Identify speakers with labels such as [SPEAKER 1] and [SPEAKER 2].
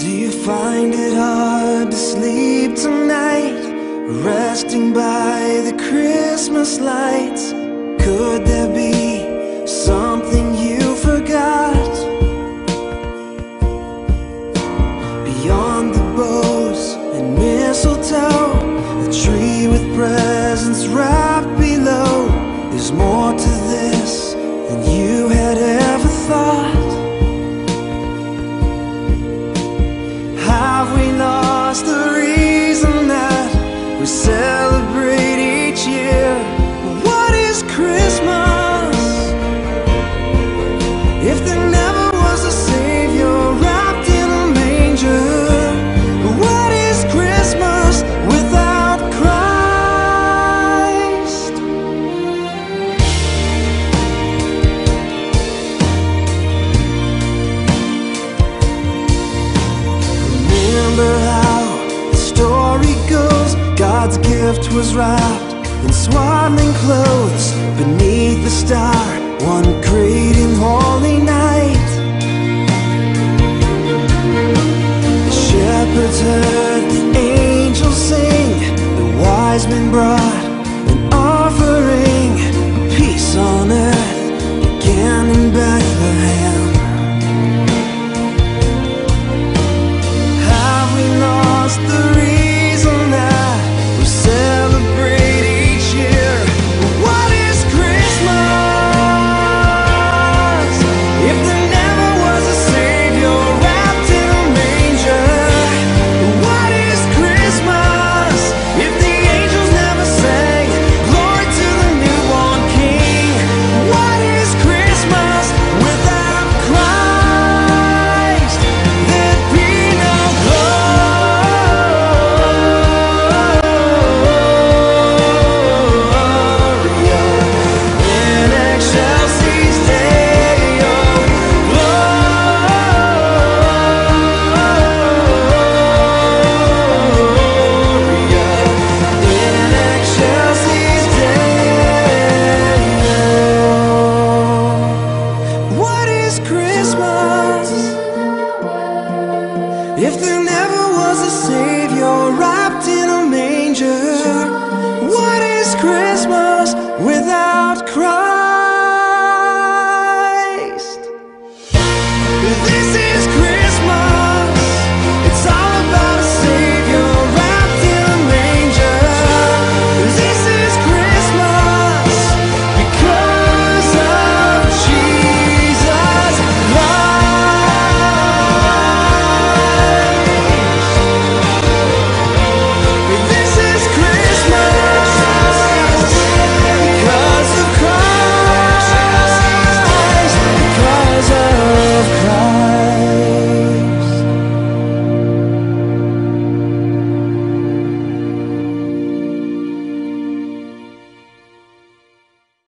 [SPEAKER 1] Do you find it hard to sleep tonight, resting by the Christmas lights? Could there be something you forgot? Beyond the bows and mistletoe, the tree with presents wrapped below, there's more to this than you had ever thought. Have we lost the reason that we celebrate each year? What is Christmas if there never was a Savior wrapped in a manger? What is Christmas without Christ? Remember how the story goes, God's gift was wrapped in swaddling clothes beneath the star one great and holy night. The shepherds heard the angels sing, the wise men brought an offering. Peace on earth began in Bethlehem. Have we lost the reason that we celebrate each year? What is Christmas if there never was a Savior wrapped in a manger? What is Christmas if the angels never sang glory to the newborn King? What is Christmas without Christ? There'd be no Gloria in excelsis Deo. Gloria in excelsis Deo. What is Christmas if there never was a Savior wrapped in a manger?